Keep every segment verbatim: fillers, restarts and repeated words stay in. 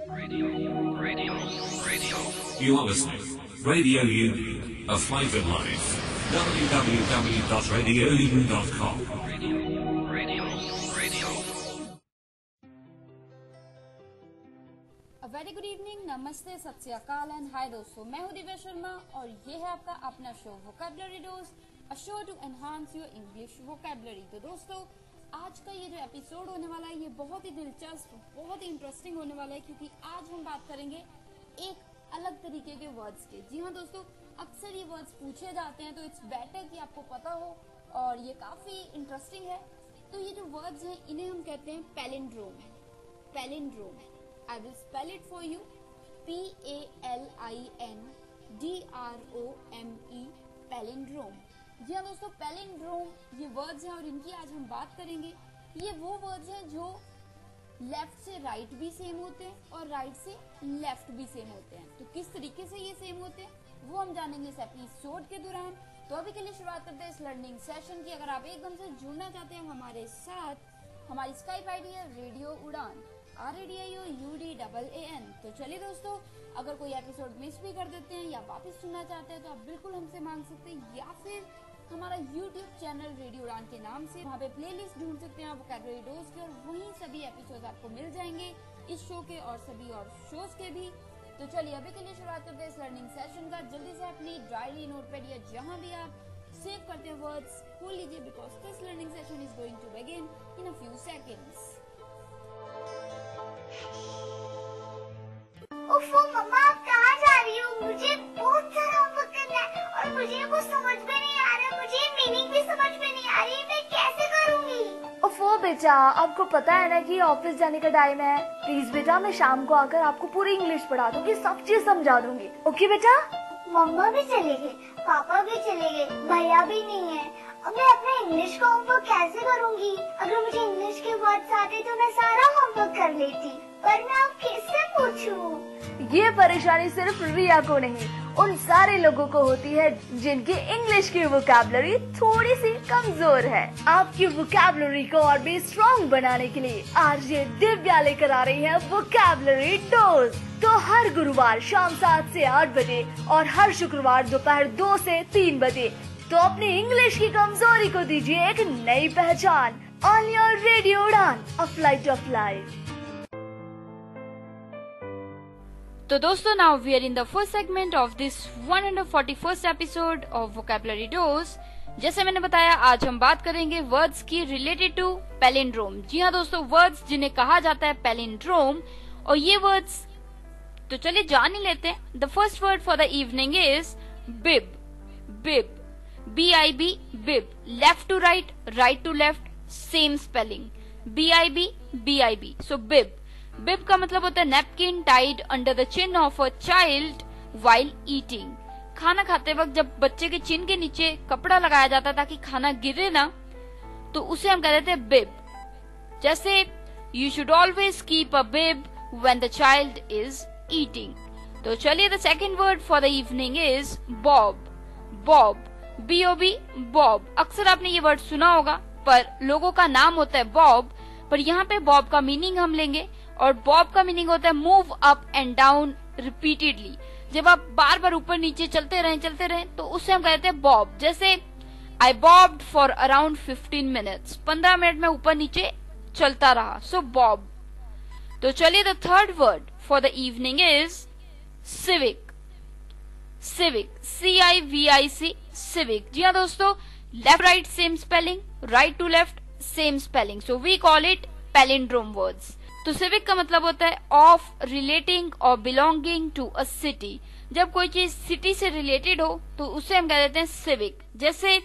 Radio, radio, radio. You are listening. Radio Union, a flavored life. w w w dot radio union dot com. Radio, radio, radio. A very good evening, नमस्ते, सत श्री अकाल and hi दोस्तों, मैं हूं दिव्या शर्मा और ये है आपका अपना show vocabulary dose, a show to enhance your English vocabulary. तो दोस्तों, आज का ये जो एपिसोड होने वाला है ये बहुत ही दिलचस्प, बहुत ही इंटरेस्टिंग होने वाला है, क्योंकि आज हम बात करेंगे एक अलग तरीके के वर्ड्स के। जी हाँ दोस्तों, अक्सर ये वर्ड्स पूछे जाते हैं तो इट्स बेटर कि आपको पता हो, और ये काफी इंटरेस्टिंग है। तो ये जो वर्ड्स हैं इन्हें हम कहते हैं palindrome. Palindrome, I will spell it for you, P A L I N D R O M E, palindrome. जी हाँ दोस्तों, पैलिंड्रोम ये वर्ड्स हैं और इनकी आज हम बात करेंगे। ये वो वर्ड्स हैं जो लेफ्ट से राइट भी सेम होते हैं और राइट से लेफ्ट भी सेम होते हैं। तो किस तरीके से ये सेम होते हैं वो हम जानेंगे इस एपिसोड के दौरान। तो अभी के लिए शुरुआत करते हैं इस लर्निंग सेशन की। अगर आप एकदम से जुड़ना चाहते हैं हमारे साथ, हमारी स्काइप आईडी है radio Udaan, R A D I O U D double A N. तो चलिए दोस्तों, अगर कोई एपिसोड मिस भी कर देते हैं या वापस सुनना चाहते हैं तो आप बिल्कुल हमसे मांग सकते हैं, या फिर हमारा यूट्यूब चैनल रेडियो उड़ान के नाम से वहाँ पे प्लेलिस्ट ढूंढ सकते हैं आप वोकैबुलरी डोज के, और वहीं सभी एपिसोड आपको मिल जाएंगे, इस शो के और सभी और शोज के भी। तो चलिए अभी के लिए शुरुआत करते हैं इस लर्निंग सेशन का। जल्दी से अपनी डायरी, नोटपैड या जहाँ भी आप सेव करते हैं वर्ड्स खोल लीजिए, because this learning session is going to begin in a few seconds. ओफो मम्मा, आप कहाँ जा रही हो? मुझे बहुत सारा होमवर्क करना है और मुझे कुछ समझ में नहीं आ रहा, मुझे मीनिंग भी समझ में नहीं आ रही, मैं कैसे करूँगी? ओफो बेटा, आपको पता है ना कि ऑफिस जाने का टाइम है। प्लीज बेटा, मैं शाम को आकर आपको पूरी इंग्लिश पढ़ा दूंगी, सब चीज समझा दूंगी। ओके बेटा? मम्मा भी चले गए, पापा भी चले गए, भैया भी नहीं है। अब मैं अपने इंग्लिश का होमवर्क कैसे करूँगी? अगर मुझे इंग्लिश के वर्ड्स आते तो मैं सारा होमवर्क कर लेती, पर मैं अब किससे पूछूं? ये परेशानी सिर्फ रिया को नहीं, उन सारे लोगों को होती है जिनकी इंग्लिश की वोकैबुलरी थोड़ी सी कमजोर है। आपकी वोकैबुलरी को और भी स्ट्रॉन्ग बनाने के लिए आज ये दिव्या लेकर आ रही है वोकैबुलरी डोज। तो हर गुरुवार शाम सात से आठ बजे और हर शुक्रवार दोपहर दो से तीन बजे तो अपनी इंग्लिश की कमजोरी को दीजिए एक नई पहचान। On your radio Udaan, a flight of life. तो दोस्तों, now we are in the first segment of this one hundred forty first episode of vocabulary dose. जैसे मैंने बताया, आज हम बात करेंगे वर्ड्स की रिलेटेड टू पैलिंड्रोम। जी हाँ दोस्तों, वर्ड्स जिन्हें कहा जाता है पैलिंड्रोम, और ये वर्ड्स तो चलिए जान ही लेते हैं। The first word for the evening is bib. Bib, B I B, bib. Left to right, right to left, same spelling, B I B, B I B. So bib. Bib का मतलब होता है napkin tied under the chin of a child while eating. खाना खाते वक्त जब बच्चे के चिन के नीचे कपड़ा लगाया जाता है ताकि खाना गिरे ना, तो उसे हम कहते हैं बिब। जैसे you should always keep a bib when the child is eating. तो चलिए, the second word for the evening is bob. Bob, B O B, bob. अक्सर आपने ये वर्ड सुना होगा, पर लोगों का नाम होता है बॉब, पर यहाँ पे बॉब का मीनिंग हम लेंगे, और बॉब का मीनिंग होता है move up and down repeatedly. जब आप बार बार ऊपर नीचे चलते रहें चलते रहें तो उससे हम कहते हैं बॉब। जैसे I bobbed for around fifteen minutes, पंद्रह मिनट में ऊपर नीचे चलता रहा, सो बॉब। तो चलिए, the third word for the evening is civic. Civic, C I V I C, civic. जी हाँ दोस्तों, left right same spelling, right to left same spelling, so we call it palindrome words. तो civic का मतलब होता है of relating और belonging to a city. जब कोई चीज सिटी से रिलेटेड हो तो उसे हम कह देते हैं सिविक। जैसे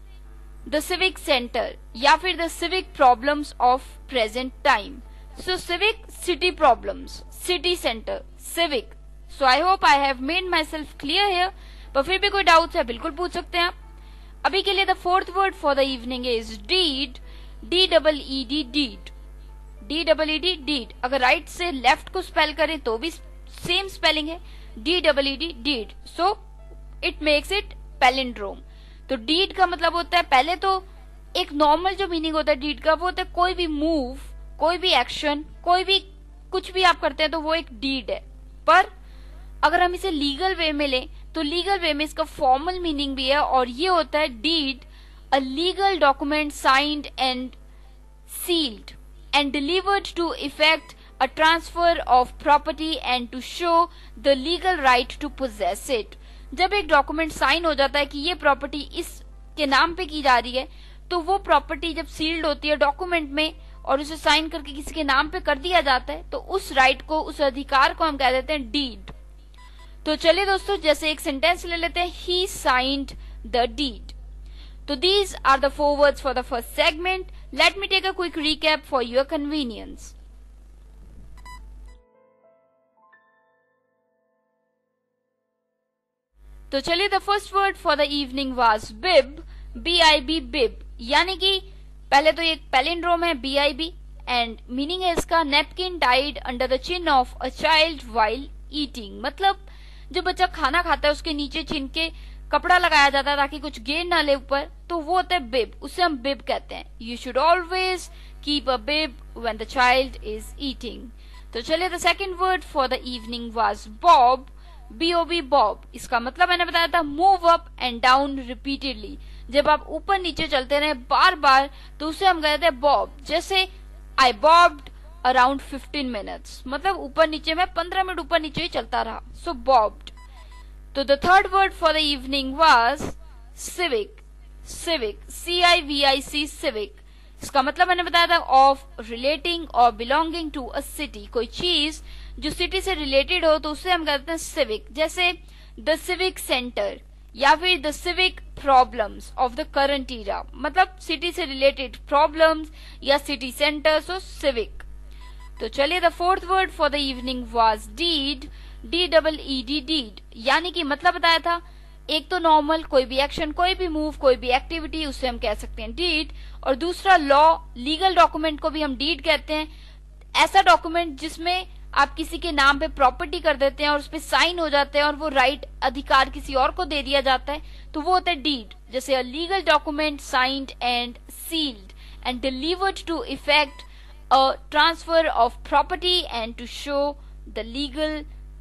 द सिविक सेंटर या फिर the civic problems of present time. So civic, city problems, city centre, civic. So I hope I have made myself clear here, पर फिर भी कोई डाउट है बिल्कुल पूछ सकते हैं आप। अभी के लिए the fourth word for the evening is deed. D double E D, deed. D double E D, deed. अगर राइट से लेफ्ट को स्पेल करें तो भी सेम स्पेलिंग है, D double E D, deed. So it makes it palindrome. तो deed का मतलब होता है, पहले तो एक नॉर्मल जो मीनिंग होता है डीड का वो होता है कोई भी मूव, कोई भी एक्शन, कोई भी कुछ भी आप करते हैं तो वो एक डीड है। पर अगर हम इसे लीगल वे में लें तो लीगल वे में इसका फॉर्मल मीनिंग भी है और ये होता है deed, a legal document signed and sealed and delivered to effect a transfer of property and to show the legal right to possess it. जब एक डॉक्यूमेंट साइन हो जाता है कि ये प्रॉपर्टी इसके नाम पे की जा रही है, तो वो प्रॉपर्टी जब सील्ड होती है डॉक्यूमेंट में और उसे साइन करके किसी के नाम पे कर दिया जाता है, तो उस राइट को, उस अधिकार को हम कह देते हैं डीड। तो चलिए दोस्तों, जैसे एक सेंटेंस ले लेते हैं, ही साइंड द डीड। तो these are the four words for the first segment. Let me take a quick recap for your convenience. तो चलिए, the first word for the evening was bib, B I B, bib, यानी कि पहले तो एक palindrome है B I B and meaning है इसका napkin tied under the chin of a child while eating. मतलब जब बच्चा खाना खाता है उसके नीचे चिन के कपड़ा लगाया जाता है ताकि कुछ गिर ना ले ऊपर, तो वो होता है बिब, उसे हम बिब कहते हैं। You should always keep a bib when the child is eating. तो चलिए, the second word for the evening was bob, B O B, bob. इसका मतलब मैंने बताया था move up and down repeatedly. जब आप ऊपर नीचे चलते रहे बार बार तो उसे हम कहते हैं बॉब। जैसे I bobbed around fifteen minutes, मतलब ऊपर नीचे में पंद्रह मिनट ऊपर नीचे ही चलता रहा, सो बॉब्ड। तो the third word for the evening was civic, civic, C I V I C, civic. इसका मतलब मैंने बताया था ऑफ रिलेटिंग और बिलोंगिंग टू अ सिटी। कोई चीज जो सिटी से रिलेटेड हो तो उसे हम कहते हैं सिविक। जैसे द सिविक सेंटर या फिर the civic problems of the current era, मतलब सिटी से रिलेटेड प्रॉब्लम्स या सिटी सेंटर, सो सिविक। तो चलिए, the fourth word for the evening was deed, D double E D, deed, यानी कि मतलब बताया था एक तो नॉर्मल कोई भी एक्शन, कोई भी मूव, कोई भी एक्टिविटी, उसे हम कह सकते हैं डीड, और दूसरा लॉ, लीगल डॉक्यूमेंट को भी हम डीड कहते हैं। ऐसा डॉक्यूमेंट जिसमें आप किसी के नाम पे प्रॉपर्टी कर देते हैं और उस पे साइन हो जाते हैं और वो राइट, अधिकार किसी और को दे दिया जाता है, तो वो होता है डीड। जैसे a legal document signed and sealed and delivered to effect a transfer of property and to show the legal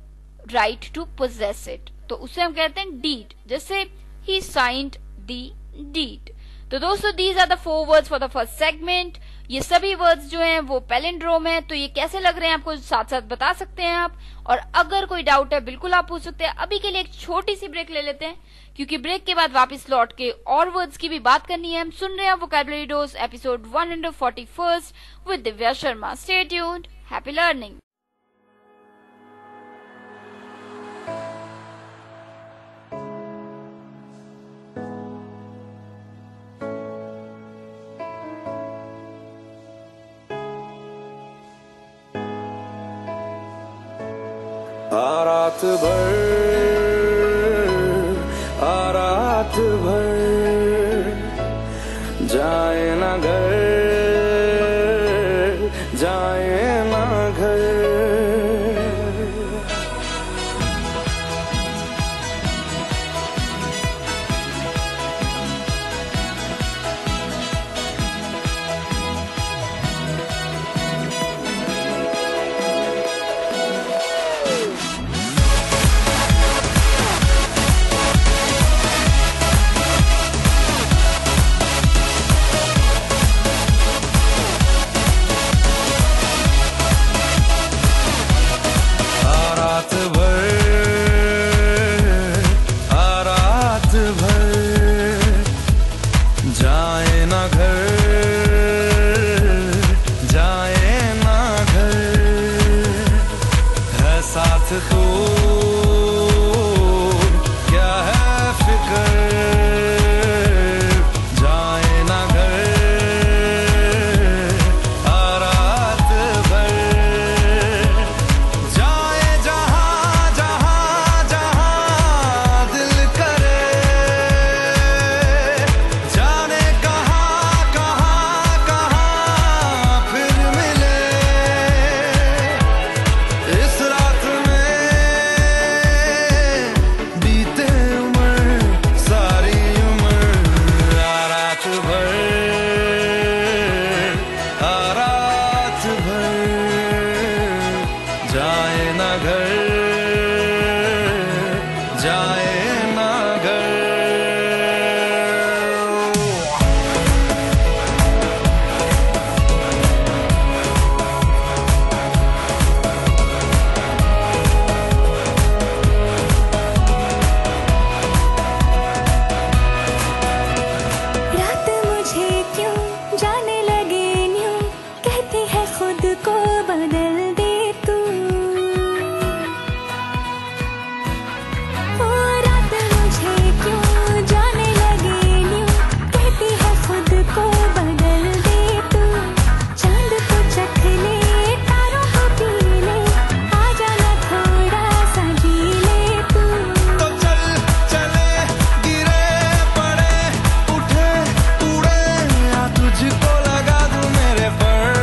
right to possess it, तो उसे हम कहते हैं डीड। जैसे ही साइंड द डीड। तो दोस्तों, these are the four words for the first segment. ये सभी वर्ड्स जो हैं वो पैलिंड्रोम है। तो ये कैसे लग रहे हैं आपको साथ साथ बता सकते हैं आप, और अगर कोई डाउट है बिल्कुल आप पूछ सकते हैं। अभी के लिए एक छोटी सी ब्रेक ले लेते हैं, क्योंकि ब्रेक के बाद वापस लौट के और वर्ड्स की भी बात करनी है। हम सुन रहे हैं vocabulary dose episode one forty first with Divya Sharma. Stay tuned, happy learning. आ रात भर, आ रात भर, जाए ना घर, जाए ना घर। इस रात में जाए ना घर, जाए ना घर। रात मुझे क्यों जाने लगे न्यू, कहती है खुद को बदल दे तू। ओ रात मुझे क्यों जाने लगे न्यू, कहती है खुद को बदल दे तू। चांद को चख ले, तारों को पी ले, आ जाना थोड़ा सा जी ले तू। तो चल चले, गिरे पड़े, उठे उड़े, या तुझको लगा दूं मेरे पर।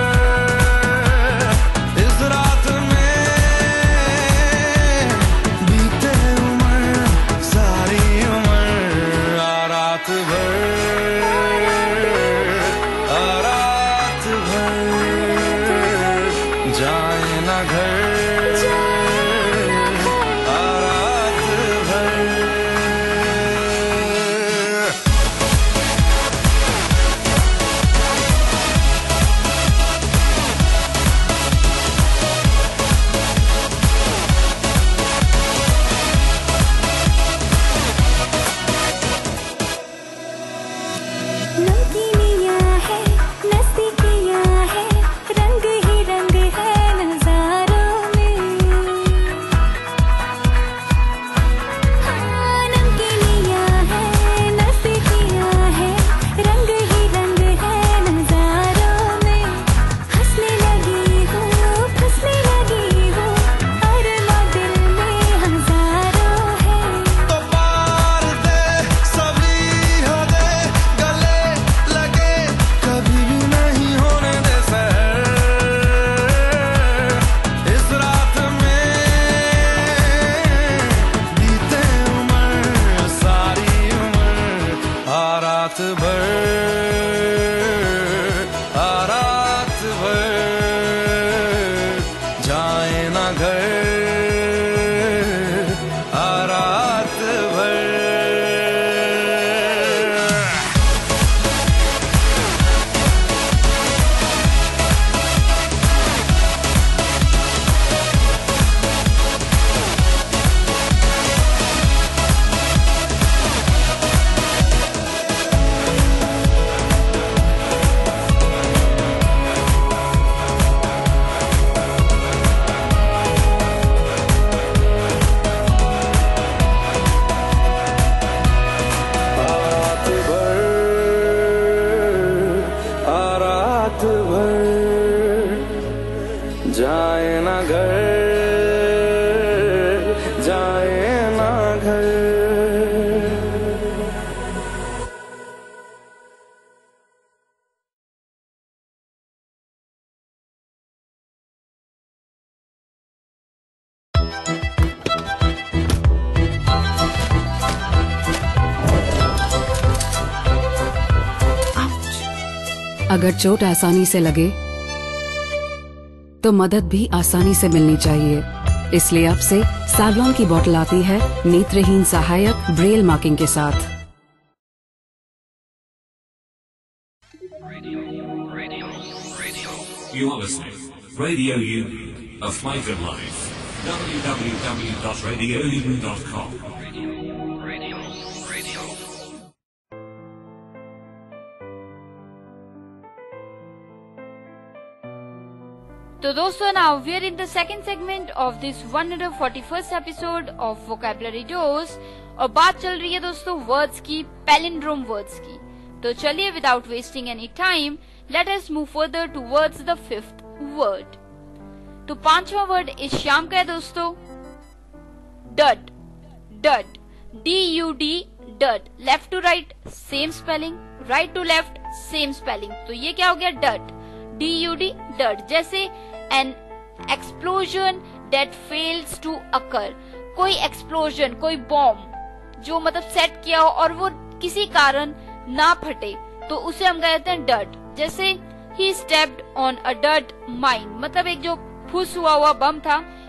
इस रात में बीते उम्र, सारी उम्र, आ रात भर, आ रात भर, जाए ना घर, आ रात भर। नमकीनियाँ है, नज़दीकियाँ है, रंग ही रंग है नज़ारों में। हाँ, नमकीनियाँ है, नज़दीकियाँ है, रंग ही रंग है नज़ारों में। हंसने लगी हूँ, फंसने लगी हूँ, और ना दिल में हज़ारों है। तो पार दे सभी हदे, गले लगे, कभी भी नहीं होने दे सहर। इस रात में बीते उम्र, सारी उम्र, आ रात भर, आ रात भर, जाए ना घर, आ रात भर। रात भर, आ रात भर, जाए ना घर, जाए ना घर। अगर चोट आसानी से लगे तो मदद भी आसानी से मिलनी चाहिए। इसलिए अब से सैवलॉन की बोतल आती है नेत्रहीन सहायक ब्रेल मार्किंग के साथ। You are listening. Radio U, a flavored life. w w w dot radio u dot com. Radio, radio. तो दोस्तों, now we are in the second segment of this one hundred forty-first episode of Vocabulary Dose और बात चल रही है दोस्तों words की, palindrome words की। तो चलिए without wasting any time let us move further towards the fifth word. तो पांचवा वर्ड इस शाम का है दोस्तों dud. Dud, D U D, dud. Left to right same spelling, right to left same spelling. तो ये क्या हो गया dud, D U D, dud. जैसे an explosion that fails to occur, कोई एक्सप्लोजन, कोई बॉम्ब जो मतलब सेट किया हो और वो किसी कारण ना फटे तो उसे हम कहते हैं डट। जैसे he stepped on a dud mine, मतलब एक जो फुस हुआ हुआ बम था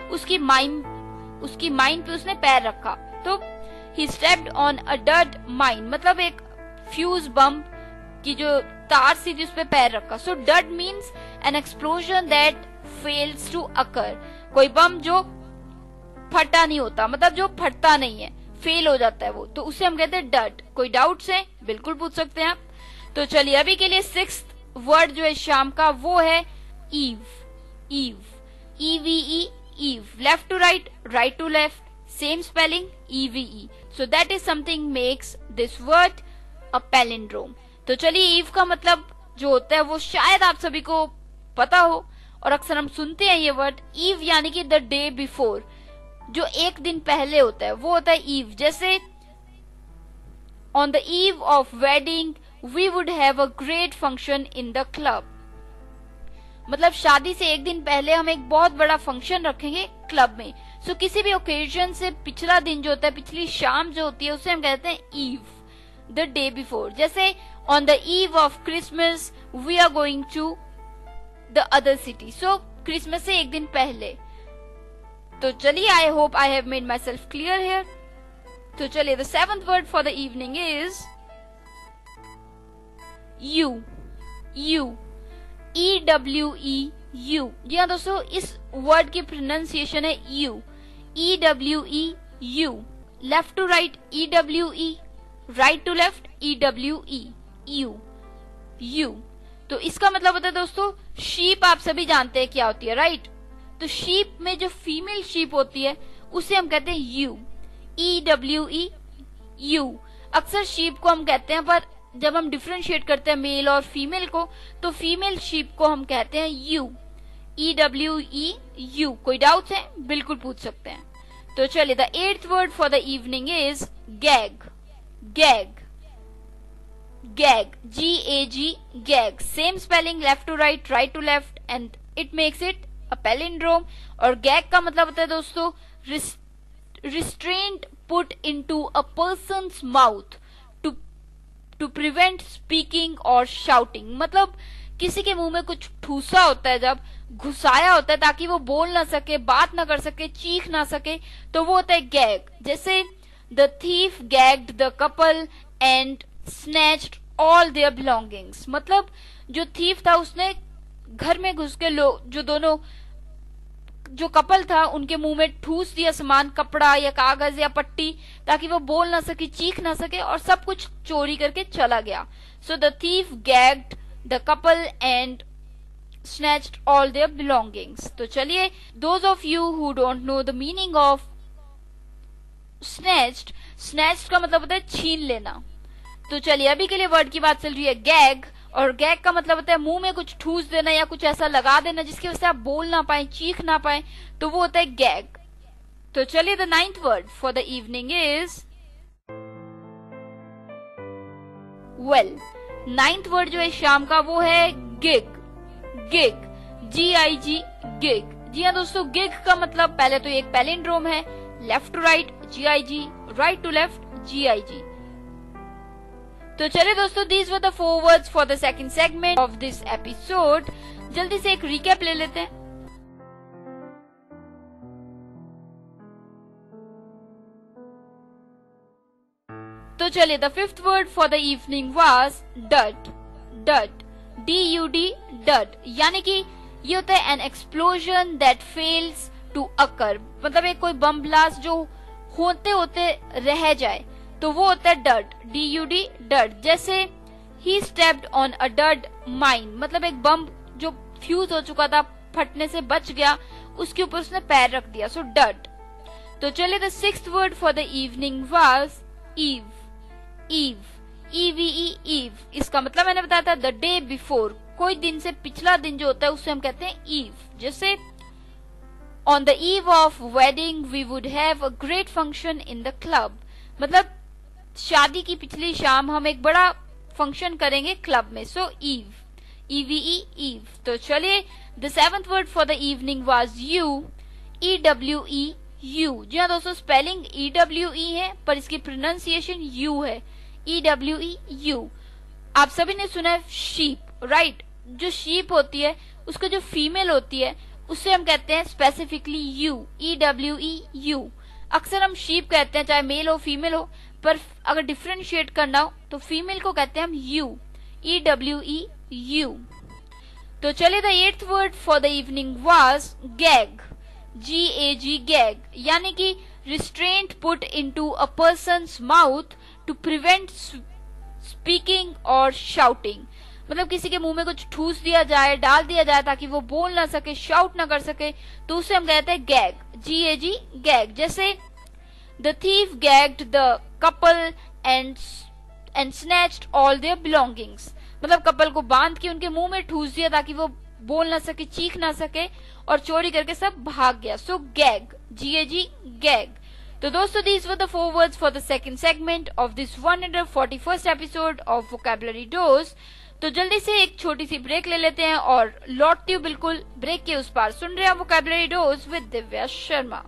उसकी माइन उसकी माइन पे उसने पैर रखा। तो ही स्टेप्ड ऑन अ डर्ट माइन, मतलब एक फ्यूज बम की जो तार सी थी उस पे पैर रखा। सो डर्ट means an explosion that fails to occur, कोई बम जो फटा नहीं होता, मतलब जो फटता नहीं है, फेल हो जाता है वो, तो उसे हम कहते हैं डर्ट। कोई डाउट्स है? बिल्कुल पूछ सकते हैं आप। तो चलिए अभी के लिए सिक्स्थ वर्ड जो है शाम का वो है eve. Eve, E V E, eve, left to right, right to left, same spelling, E V E. So that is something makes this word a palindrome. तो चलिए ईव का मतलब जो होता है वो शायद आप सभी को पता हो, और अक्सर हम सुनते हैं ये वर्ड ईव, यानी कि द डे बिफोर, जो एक दिन पहले होता है वो होता है ईव। जैसे on the eve of wedding we would have a great function in the club, मतलब शादी से एक दिन पहले हम एक बहुत बड़ा फंक्शन रखेंगे क्लब में। सो so, किसी भी ओकेजन से पिछला दिन जो होता है, पिछली शाम जो होती है, उसे हम कहते हैं ईव, द डे बिफोर। जैसे on the eve of Christmas we are going to the other city, so Christmas से एक दिन पहले। तो चलिए I hope I have made myself clear here. तो चलिए the seventh word for the evening is ewe. Ewe, E W E, ewe. जी हाँ दोस्तों, इस वर्ड की प्रोनाउंसिएशन है ewe, E W E, ewe. Left to right, E W E, right to left, E W E, ewe, ewe. तो इसका मतलब होता है दोस्तों शीप, आप सभी जानते हैं क्या होती है, राइट? तो शीप में जो फीमेल शीप होती है उसे हम कहते हैं ewe, E W E, ewe. अक्सर शीप को हम कहते हैं, पर जब हम डिफरेंशिएट करते हैं मेल और फीमेल को, तो फीमेल शीप को हम कहते हैं ewe, E W E, ewe. कोई डाउट्स है? बिल्कुल पूछ सकते हैं। तो चलिए the eighth word for the evening is gag. Gag, gag, G A G, gag, same spelling, left to right, right to left, and it makes it a palindrome. और gag का मतलब होता है दोस्तों restraint put into a person's mouth to to prevent speaking और shouting, मतलब किसी के मुंह में कुछ ठूसा होता है, जब घुसाया होता है ताकि वो बोल ना सके, बात ना कर सके, चीख ना सके, तो वो होता है गैग। जैसे the thief gagged the couple and snatched all their belongings, मतलब जो थीफ था उसने घर में घुस के लोग, जो दोनों जो कपल था उनके मुंह में ठूस दिया सामान, कपड़ा या कागज या पट्टी, ताकि वो बोल ना सके, चीख ना सके, और सब कुछ चोरी करके चला गया। So the thief gagged the couple and snatched all their belongings। तो चलिए those of you who don't know the meaning of snatched, snatched का मतलब होता है छीन लेना। तो चलिए अभी के लिए वर्ड की बात चल रही है गैग, और गैग का मतलब होता है मुंह में कुछ ठूस देना या कुछ ऐसा लगा देना जिसकी वजह से आप बोल ना पाए, चीख ना पाए, तो वो होता है गैग। तो चलिए the ninth word for the evening is well. Ninth word जो है शाम का वो है gig. Gig, G I G, gig. जी हाँ दोस्तों, गिग का मतलब पहले तो एक पैलिंड्रोम है, left to right, G I G, right to left, G I G. तो चलिए दोस्तों, these were the four words for the second segment of this episode. जल्दी से एक रिकैप ले लेते हैं। तो चलिए the fifth word for the evening was dud. Dud, D U D, dud, यानी कि ये होता है an explosion that fails to occur, मतलब एक कोई बम ब्लास्ट जो होते होते रह जाए, तो वो होता है dud, D U D, dud. जैसे he stepped on a dud mine, मतलब एक बम जो फ्यूज हो चुका था, फटने से बच गया, उसके ऊपर उसने पैर रख दिया, सो डट। तो चलिए the sixth word for the evening was eve. Eve, E V E, eve. इसका मतलब मैंने बताया था द डे बिफोर, कोई दिन से पिछला दिन जो होता है उसे हम कहते हैं ईव। जैसे on the eve of wedding we would have a great function in the club, मतलब शादी की पिछली शाम हम एक बड़ा फंक्शन करेंगे क्लब में, so eve, E V E, eve. तो चलिए the seventh word for the evening was ewe, E W E, ewe. जी हाँ दोस्तों, स्पेलिंग ई डब्ल्यू ई है, पर इसकी प्रोनाउंसिएशन यू है, ई डब्ल्यू ई, यू। आप सभी ने सुना है शीप, राइट? जो शीप होती है उसका जो फीमेल होती है उससे हम कहते हैं specifically ewe, E W E ewe. अक्सर हम शीप कहते हैं, चाहे मेल हो फीमेल हो, पर अगर डिफ्रेंशिएट करना हो तो फीमेल को कहते हैं हम ewe, E W E ewe. तो चलिए, the eighth word for the evening was gag, G A G, gag, यानी कि restraint put into a person's mouth to prevent speaking और शाउटिंग। मतलब किसी के मुंह में कुछ ठूस दिया जाए, डाल दिया जाए ताकि वो बोल ना सके, शाउट ना कर सके, तो उसे हम कहते हैं gag, G A G, gag. जैसे the thief gagged the couple and and snatched all their belongings. मतलब कपल को बांध के उनके मुंह में ठूस दिया ताकि वो बोल ना सके, चीख ना सके, और चोरी करके सब भाग गया। So gag, G A G, gag. तो दोस्तों, these were the four words for the second segment of this one hundred forty-first episode of Vocabulary Dose। तो जल्दी से एक छोटी सी ब्रेक ले लेते हैं और लौटती हूँ बिल्कुल ब्रेक के उस पार। सुन रहे हैं vocabulary dose with Divya Sharma.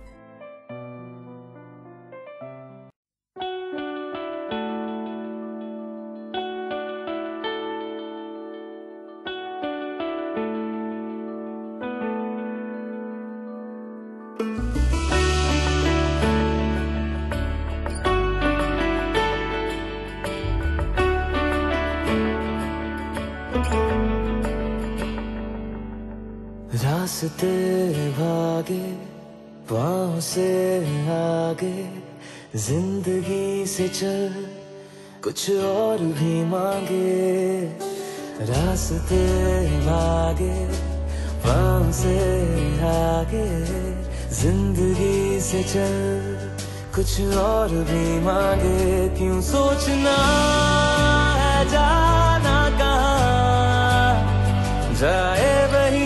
रास्ते भागे पाँव से आगे, जिंदगी से चल कुछ और भी मांगे। रास्ते भागे पाँव से आगे, जिंदगी से चल कुछ और भी मांगे। क्यों सोचना है जाना कहाँ, जाए वही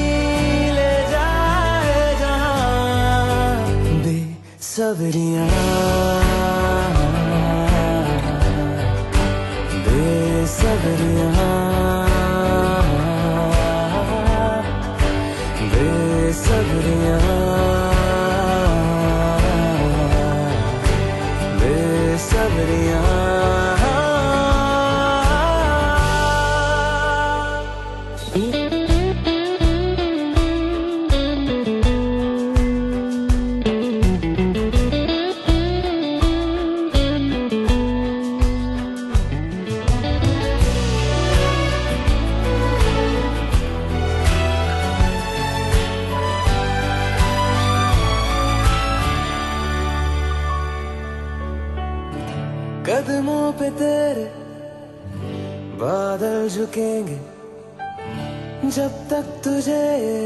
सबरियां बेसबरियां बेसबरियां बेसबरियां। कदमों पे तेरे बादल झुकेंगे, जब तक तुझे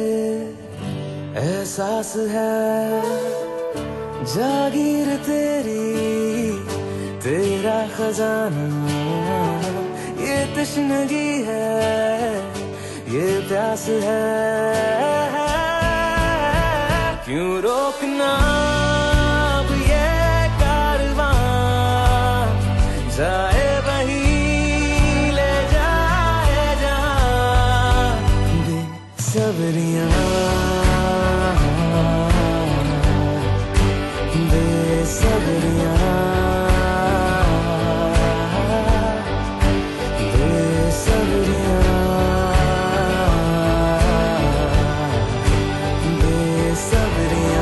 एहसास है। जागीर तेरी तेरा खजाना, ये तश्नगी है, ये प्यास है। क्यों रोकना अब ये जाए वही ले जाए जहाँ। बेसबरियां बेसबरियां बेसबरियां बेसबरियां।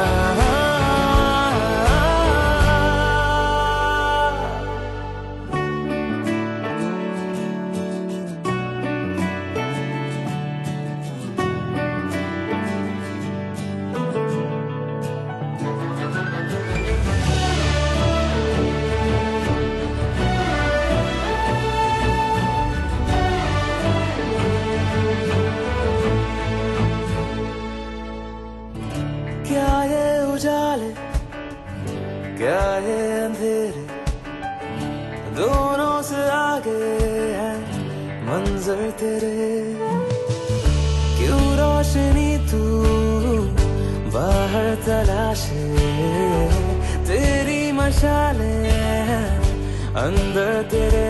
क्या ये उजाले क्या ये अंधेरे, दोनों से आगे है मंजर तेरे। क्यों रोशनी तू बाहर तलाशे, तेरी मशालें हैं अंदर तेरे।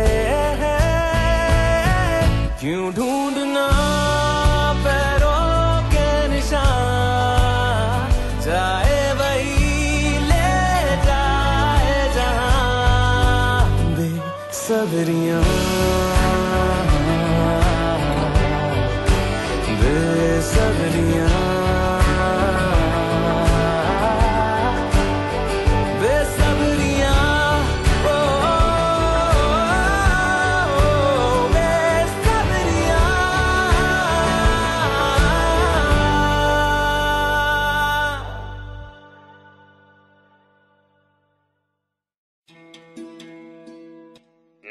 क्यों ढूंढना पैरों के निशान, जाए वही ले जाए जहाँ। बेसबरियां बेसबरियां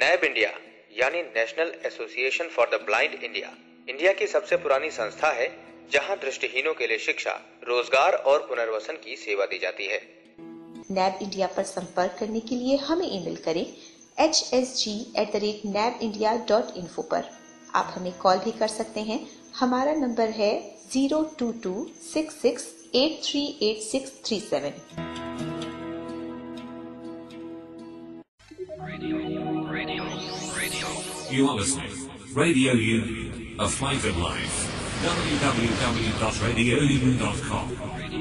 नैब इंडिया यानी national association for the blind India India की सबसे पुरानी संस्था है जहां दृष्टिहीनों के लिए शिक्षा, रोजगार और पुनर्वसन की सेवा दी जाती है। नैब इंडिया पर संपर्क करने के लिए हमें ईमेल करें H S G at the rate NAB India dot info पर। आप हमें कॉल भी कर सकते हैं। हमारा नंबर है zero two two six six eight three eight six three seven. You are listening. Radio U, a flavoured life. w w w dot radio u dot com.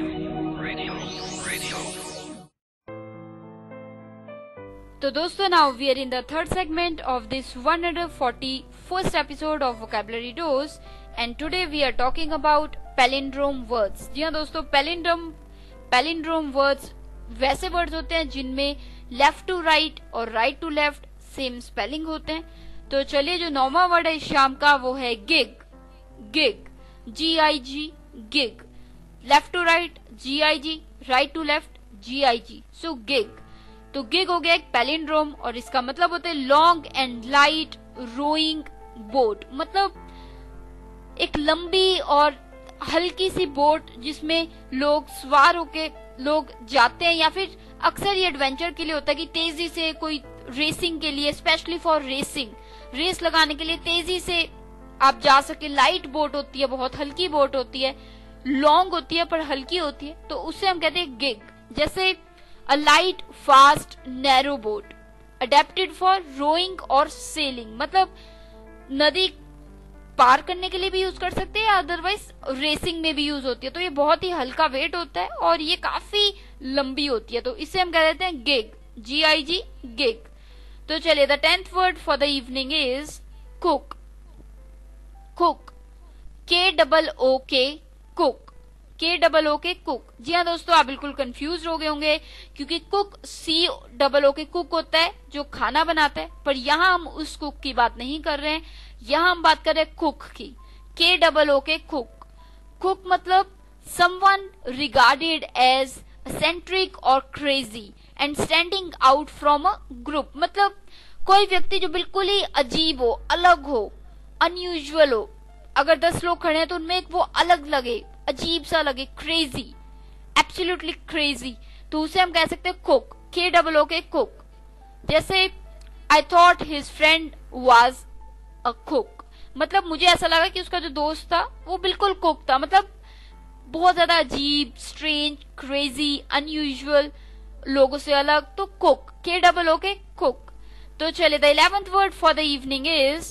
तो दोस्तों, now we are in the third segment of this one hundred forty-first episode of Vocabulary Dose, and today we are talking about palindrome words. जी हाँ दोस्तों, palindrome palindrome words वैसे words होते हैं जिनमें left to right और right to left same spelling होते हैं। तो चलिए, जो नौवां वर्ड है इस शाम का वो है gig. Gig, G I G, gig. Left to right, G I G, right to left, G I G. So gig. तो गिग हो गया एक पैलिंड्रोम और इसका मतलब होता है long and light rowing boat. मतलब एक लंबी और हल्की सी बोट जिसमें लोग सवार होके लोग जाते हैं, या फिर अक्सर ये एडवेंचर के लिए होता है कि तेजी से कोई रेसिंग के लिए, स्पेशली फॉर रेसिंग, रेस लगाने के लिए तेजी से आप जा सके। लाइट बोट होती है, बहुत हल्की बोट होती है, लॉन्ग होती है पर हल्की होती है, तो उससे हम कहते हैं गिग। जैसे a light fast narrow boat adapted for rowing और सेलिंग, मतलब नदी पार करने के लिए भी यूज कर सकते हैं, अदरवाइज रेसिंग में भी यूज होती है। तो ये बहुत ही हल्का वेट होता है और ये काफी लंबी होती है, तो इसे हम कह देते हैं gig, G I G, gig. तो चलिए, the tenth word for the evening is kook. Kook, K double O K, kook, K double O K, cook. जी हाँ दोस्तों, आप बिल्कुल कंफ्यूज हो गए होंगे क्योंकि cook C double O K cook होता है जो खाना बनाता है, पर यहाँ हम उस कुक की बात नहीं कर रहे हैं, यहाँ हम बात कर रहे हैं कुक की। के double O K, kook. Kook मतलब समवन रिगार्डेड एज सेंट्रिक और crazy and standing out from a group, मतलब कोई व्यक्ति जो बिल्कुल ही अजीब हो, अलग हो, अनयूजुअल हो। अगर दस लोग खड़े हैं तो उनमें एक वो अलग लगे, अजीब सा लगे, क्रेजी, एब्सोल्युटली क्रेजी, तो उसे हम कह सकते हैं cook, K double O K, kook. जैसे I thought his friend was a kook, मतलब मुझे ऐसा लगा कि उसका जो दोस्त था वो बिल्कुल कुक था, मतलब बहुत ज्यादा अजीब, स्ट्रेंज, क्रेजी, अनयूजुअल, लोगों से अलग, तो cook, K double O K, kook. तो चलिए, the eleventh word for the evening is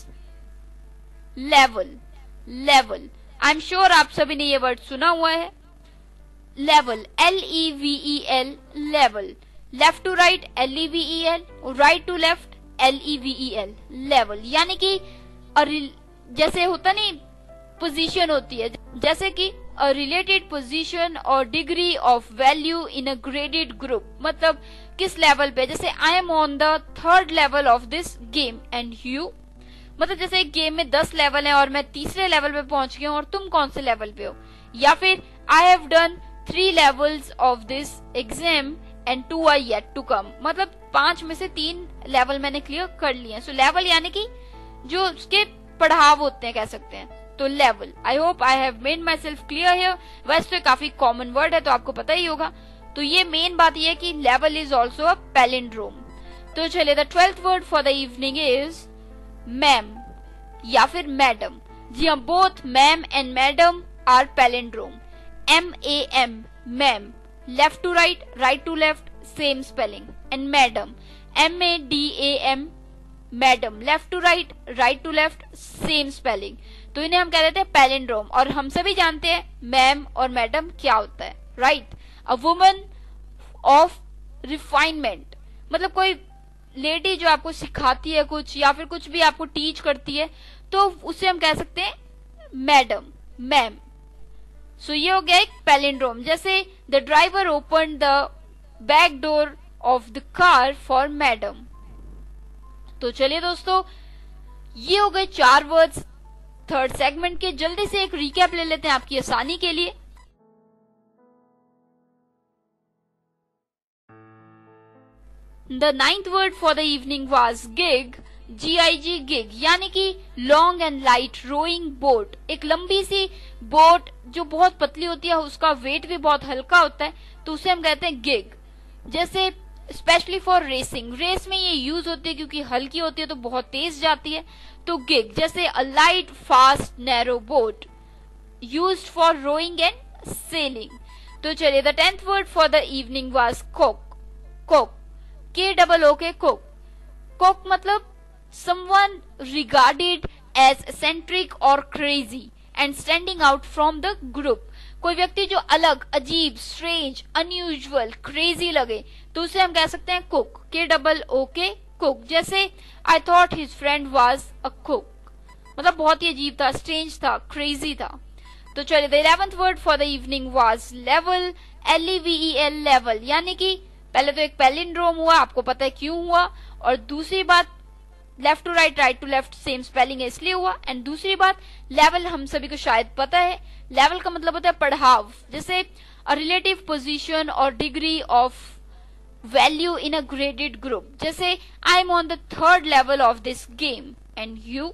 level. Level, I am sure आप सभी ने ये वर्ड सुना हुआ है। Level, L E V E L, level. Left to right, L E V E L, right to left, L E V E L, level. यानी कि जैसे होता नहीं, पोजीशन होती है, जैसे कि a related position or degree of value in a graded group, मतलब किस लेवल पे, जैसे I am on the third level of this game and you, मतलब जैसे एक गेम में दस लेवल हैं और मैं तीसरे लेवल पे पहुंच गया हूं और तुम कौन से लेवल पे हो। या फिर I have done three levels of this exam and two are yet to come, मतलब पांच में से तीन लेवल मैंने क्लियर कर लिए। सो लेवल यानी कि जो उसके पढ़ाव होते हैं, कह सकते हैं, तो level. I hope I have made myself clear here. वैसे तो काफी कॉमन वर्ड है तो आपको पता ही होगा। तो ये मेन बात ये है कि level is also a palindrome. तो चलिए, the twelfth word for the evening is ma'am या फिर मैडम। जी हाँ, both ma'am and madam are palindrome. M A M, ma'am, left to right, right to left, same spelling, and madam, M A D A M, madam, left to right, right to left, same spelling. तो इन्हें हम कह देते हैं palindrome. और हम सभी जानते हैं मैम और मैडम क्या होता है, right? A woman of refinement, मतलब कोई लेडी जो आपको सिखाती है कुछ या फिर कुछ भी आपको टीच करती है, तो उसे हम कह सकते हैं मैडम, मैम। सो ये हो गया एक पैलिंड्रोम। जैसे the driver open the back door of the car for madam. तो चलिए दोस्तों, ये हो गए चार वर्ड्स थर्ड सेगमेंट के। जल्दी से एक रिकैप ले लेते हैं आपकी आसानी के लिए। The ninth word for the evening was gig. G I G gig, यानी कि long and light rowing boat, एक लंबी सी बोट जो बहुत पतली होती है, उसका वेट भी बहुत हल्का होता है, तो उसे हम कहते हैं गिग। जैसे स्पेशली फॉर रेसिंग, रेस में ये यूज होती है क्योंकि हल्की होती है तो बहुत तेज जाती है, तो गिग। जैसे a light fast narrow boat used for rowing and sailing. तो चलिए, the tenth word for the evening was kook. Kook, K double O K, kook. Kook मतलब someone regarded as eccentric or crazy and standing out from the group। कोई व्यक्ति जो अलग, अजीब, strange, unusual, crazy लगे तो उसे हम कह सकते हैं cook, K double O K, kook. जैसे I thought his friend was a kook, मतलब बहुत ही अजीब था, स्ट्रेंज था, क्रेजी था। तो चलिए, the eleventh word for the evening was level, L E V E L, level, यानी कि पहले तो एक पैलिंड्रोम हुआ, आपको पता है क्यों हुआ, और दूसरी बात left to right, right to left same spelling है इसलिए हुआ, एंड दूसरी बात लेवल हम सभी को शायद पता है, लेवल का मतलब होता है पढ़ाव, जैसे अ रिलेटिव पोजीशन और degree of value in a graded group. जैसे I am on the third level of this game and you.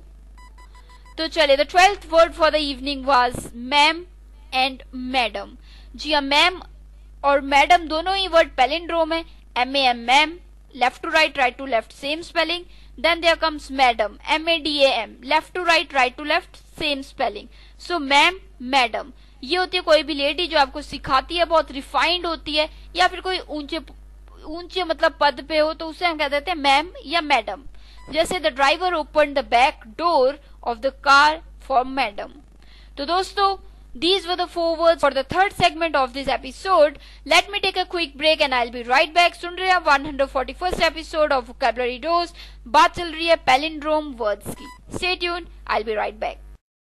तो चलिए, the twelfth word for the evening was ma'am and madam. जी हाँ, ma'am और madam दोनों ही word palindrome है, M A M, ma'am, left to right, right to left same spelling, then there comes madam, M A D A M, left to right, right to left same spelling। so ma'am, madam, ये होती है कोई भी lady जो आपको सिखाती है, बहुत रिफाइंड होती है, या फिर कोई ऊंचे ऊंचे मतलब पद पे हो तो उसे हम कह देते हैं मैम या मैडम। जैसे the driver open the back door of the car for madam. तो दोस्तों, these were the four words for the third segment of this episode. Let me take a quick break and I'll be right back. सुन रहे हैं one hundred forty-first episode of Vocabulary Dose। बात चल रही है palindrome words की। Stay tuned, I'll be right back.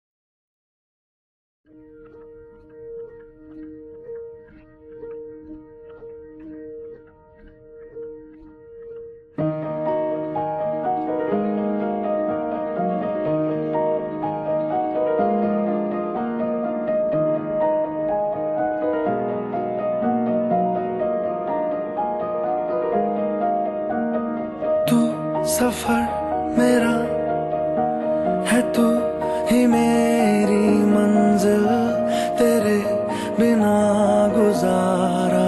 सफर मेरा है, तू ही मेरी मंजिल, तेरे बिना गुजारा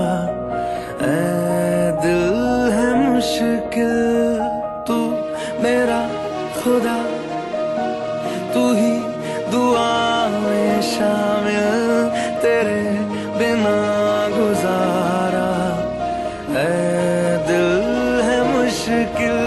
ऐ दिल है मुश्किल। तू मेरा खुदा, तू ही दुआ में शामिल, तेरे बिना गुजारा ऐ दिल है मुश्किल।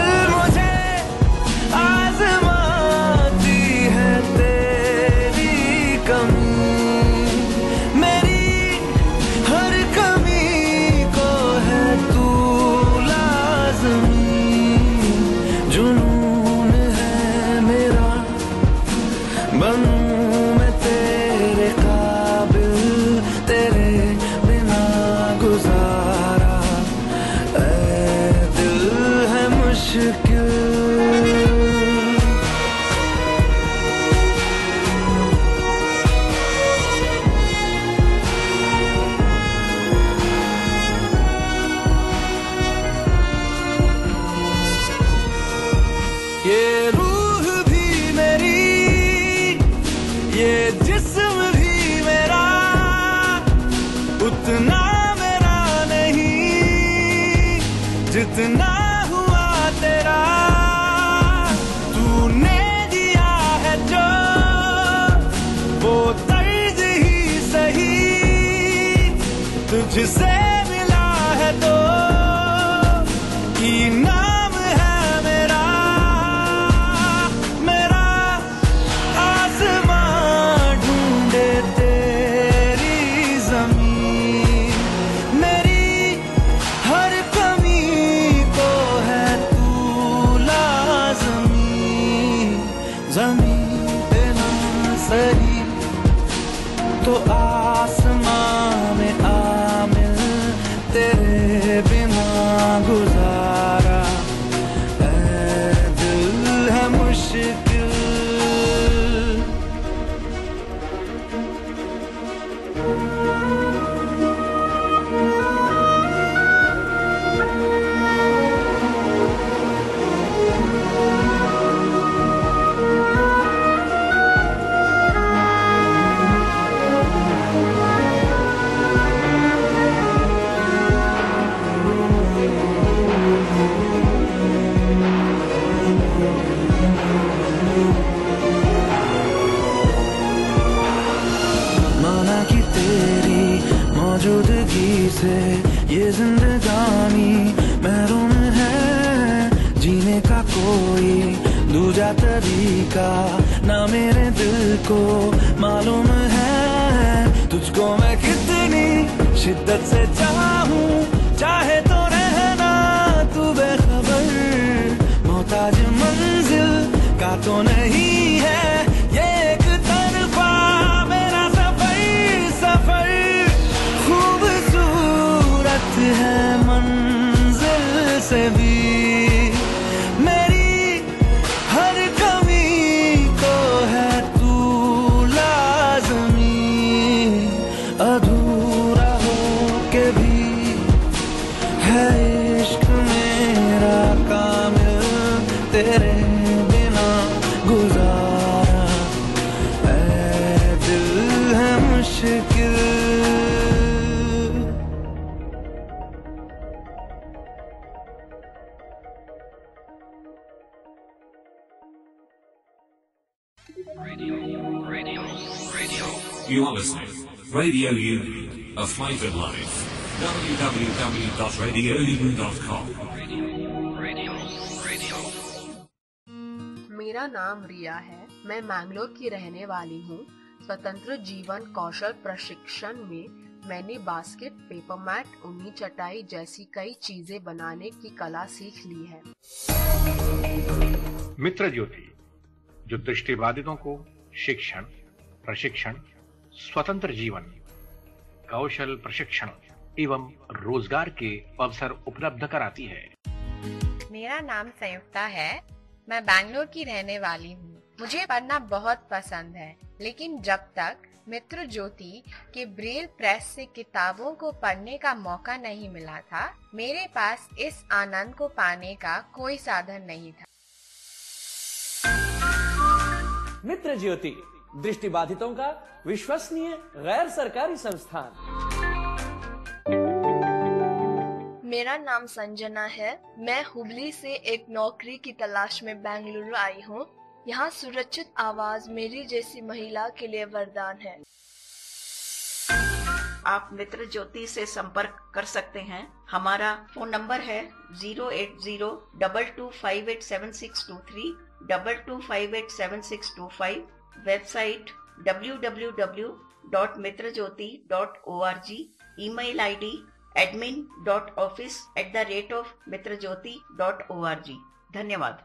ये रूह भी मेरी, ये जिस्म भी मेरा, उतना मेरा नहीं जितना हुआ तेरा। तूने दिया है जो वो तर्ज ही सही, तुझसे मिला है तो इनाम है मेरा। मेरा आसमां ढूंढे तेरी ज़मीन, मेरी हर कमी को है तू लाज़मी। ज़मीन पे ना सही तो आसमां में आ मिल, जिंदगी से ये जिंदगानी महरूम है, जीने का कोई दूजा तरीका ना मेरे दिल को मालूम है। तुझको मैं कितनी शिद्दत से चाहूं, चाहे तो रहना तू बेखबर, मोहताज मंजिल का तो नहीं है ये एक तरफा मेरा सफर। सफर खूबसूरत है मंजिल से भी, मेरी हर कमी को है तू लाज़मी, अधूरा हो के भी है इश्क मेरा कामिल, तेरे बिना गुजारा ऐ दिल है मुश्किल। You are listening. Radio U, a flavoured life. w w w dot radio u dot com. मेरा नाम रिया है, मैं मैंगलोर की रहने वाली हूँ। स्वतंत्र जीवन कौशल प्रशिक्षण में मैंने बास्केट, पेपर मैट, ऊनी चटाई जैसी कई चीजें बनाने की कला सीख ली है। मित्र ज्योति, जो दृष्टिबाधितों को शिक्षण, प्रशिक्षण, स्वतंत्र जीवन, कौशल प्रशिक्षण एवं रोजगार के अवसर उपलब्ध कराती है। मेरा नाम संयुक्ता है, मैं बैंगलोर की रहने वाली हूँ। मुझे पढ़ना बहुत पसंद है, लेकिन जब तक मित्र ज्योति के ब्रेल प्रेस से किताबों को पढ़ने का मौका नहीं मिला था, मेरे पास इस आनंद को पाने का कोई साधन नहीं था। मित्र ज्योति, दृष्टिबाधितों का विश्वसनीय गैर सरकारी संस्थान। मेरा नाम संजना है, मैं हुबली से एक नौकरी की तलाश में बेंगलुरु आई हूँ। यहाँ सुरक्षित आवाज मेरी जैसी महिला के लिए वरदान है। आप मित्र ज्योति से संपर्क कर सकते हैं। हमारा फोन नंबर है zero eight zero double two five eight seven six two three double two five eight seven six two five. Website W W W dot Mitra Jyoti dot O R G. Email ID admin dot office at the rate of Mitra Jyoti dot O R G. धन्यवाद।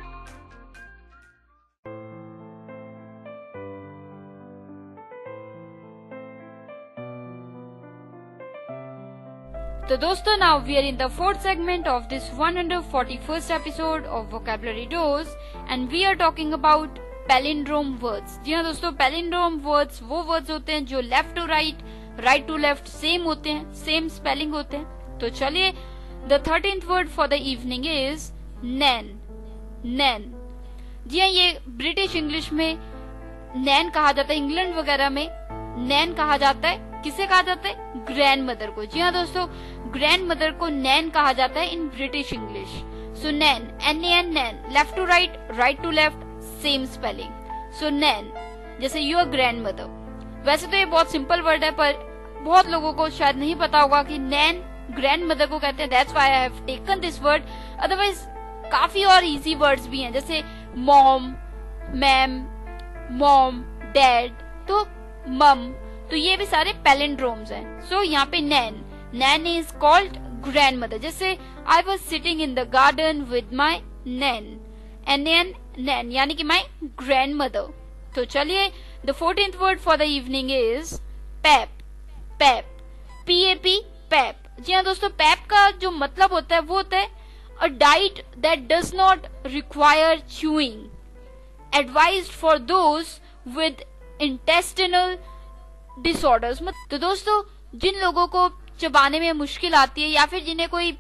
तो दोस्तों, now we are in the fourth segment of this one hundred forty-first episode of Vocabulary Dose and we are talking about palindrome words। जी हाँ दोस्तों, palindrome words वो words होते हैं जो left to right, right to left same होते हैं, same spelling होते हैं। तो चलिए, the thirteenth word for the evening is nan। nan जी हाँ, ये ब्रिटिश इंग्लिश में नैन कहा जाता है। इंग्लैंड वगैरह में नैन कहा जाता है। किसे कहा जाता है? ग्रैंड मदर को। जी हाँ दोस्तों, ग्रैंड मदर को नैन कहा जाता है in British English. So nan, N N nan, left to right, right to left, same spelling. So nan, जैसे योर ग्रैंड मदर। वैसे तो ये बहुत सिंपल वर्ड है, पर बहुत लोगों को शायद नहीं पता होगा कि नैन ग्रैंड मदर को कहते हैं। That's why I have taken this word. Otherwise काफी और इजी वर्ड्स भी हैं, जैसे मॉम, मैम, मॉम, डैड, तो मम, तो ये भी सारे पैलिंड्रोम्स हैं। सो so, यहाँ पे nan, nan is called grandmother. जैसे I was sitting in the garden with my nan, N N nan यानी कि माई ग्रैंड मदर। तो चलिए, the fourteenth word for the evening is pap. Pap, P A P, pap. जी हाँ दोस्तों, pipe का जो मतलब होता है वो होता है a diet that does not require chewing, advised for those with intestinal disorders. तो दोस्तों, जिन लोगों को चबाने में मुश्किल आती है या फिर जिन्हें कोई